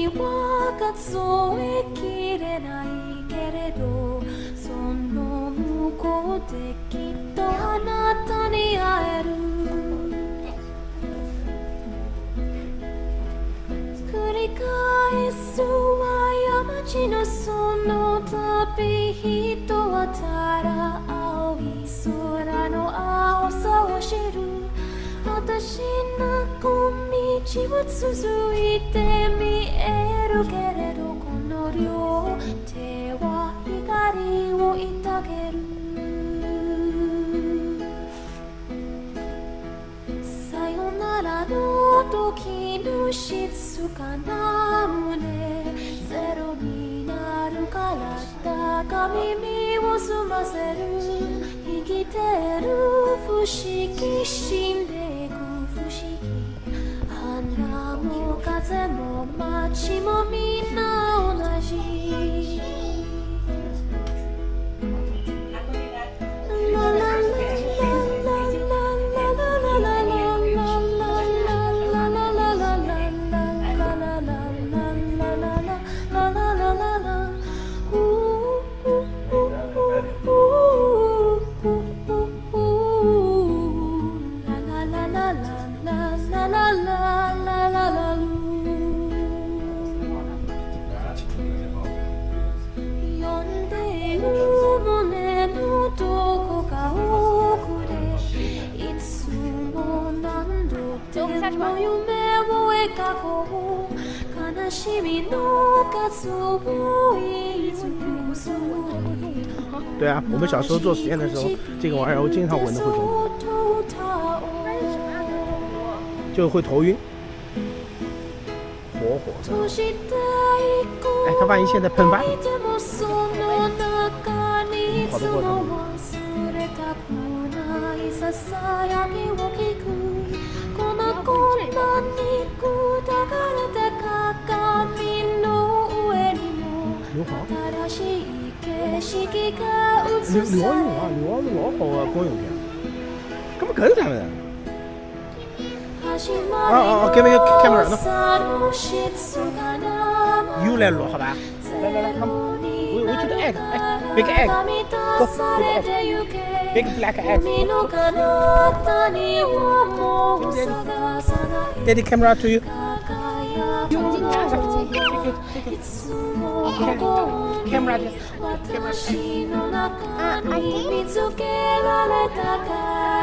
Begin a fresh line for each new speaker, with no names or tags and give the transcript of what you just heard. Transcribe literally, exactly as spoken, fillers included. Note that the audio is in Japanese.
には数えきれないけれど、その向こうできっとあなたに会える。繰り返すは過ちのその旅、人はただ青い空の青さを知る。私の小道は続いて見えるけれど、この両手は光を抱ける。さよならの時の静かな胸、ゼロになるからだが耳を澄ませる。生きてる不思議、死んでいく不思議。花も風も街もみんな同じ。ララララ
对啊，我们小时候做实验的时候，这个玩意儿我经常闻的会中毒，就会头晕，火火的。哎，他万一现在喷发，跑得过他吗？硫磺。硫硫用啊，硫磺是老好的工用品。搿么搿是啥物事？哦哦哦，给那个 camera 喏。又来录好吧？来来来，看，我我觉得 egg， 哎 ，big egg，go big egg，big black egg。Daddy camera to you。Camera just camera.
Ah, I think.